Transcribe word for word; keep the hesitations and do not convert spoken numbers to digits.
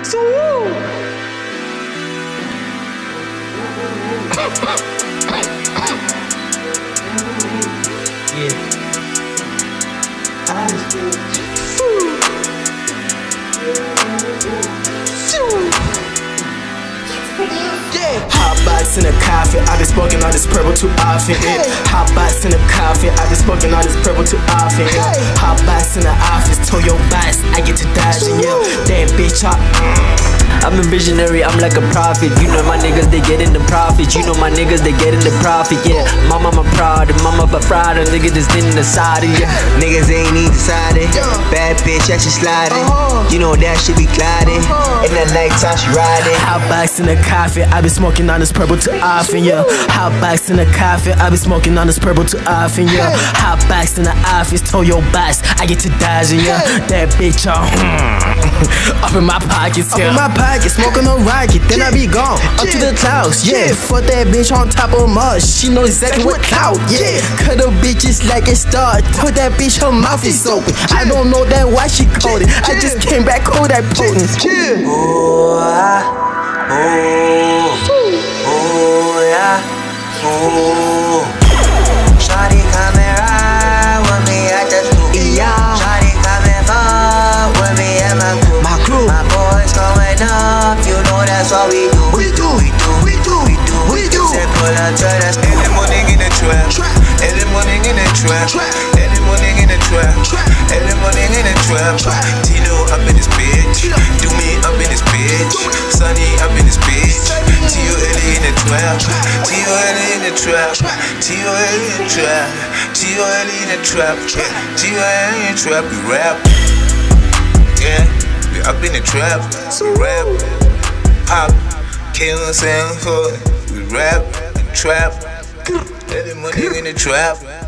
So yeah. I just yeah. Hot box in a coffin, I been smoking all this purple too often. Yeah. Hot box in a coffin, I been smoking all this purple too often. Yeah. Hot box in the office, told your boss I get to dodging. Yeah, that bitch up. I'm a visionary, I'm like a prophet. You know my niggas, they get in the profit. You know my niggas, they get in the profit. Yeah, mama, I'm proud, and mama, but fried. A nigga just in the side. Yeah, niggas ain't need decided. Bad bitch, that she sliding. You know that she be gliding. In the nighttime, she riding. Hot box in the coffin, I been smoking on this purple too often. Yeah, hot box in the coffin, I been smoking on this purple too often. Yeah, hot box in the office, told your boss I get to dodging. Yeah, that bitch all up in my pockets. Yeah, up in my pockets, smoking a rocket, then I be gone up to the clouds. Yeah, fuck that bitch on top of Mars. She know exactly what clout. Yeah, cut her bitches like a star. Told that bitch her mouth is open. I don't know that why she called it. I just came back cold that potent. Yeah. Oh, ah, oh, oh, yeah, oh. Shawty come and ride with me, I just do. Yeah. Shawty come and fuck with me and my crew. My crew. My boys going up, you know that's what we do. We do, we do, we do, we do, we do. Say pull up to the st- Early morning in the trap, early morning in the trap, early morning in the trap, early morning in the trap. Tino up in this bitch, do me up in this bitch, Sunny up in this bitch. Tio early in the trap, Tio early in the trap, Tio early in the trap, Tio early in the trap, Tio early in the trap. We rap, yeah, we up in the trap, we rap, pop, kill and sound for it. We rap and trap, early morning in the trap.